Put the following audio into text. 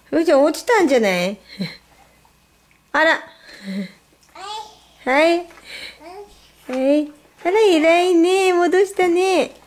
ふーちゃん落ちたんじゃない？あら。はい。はい。あら、偉いね。戻したね。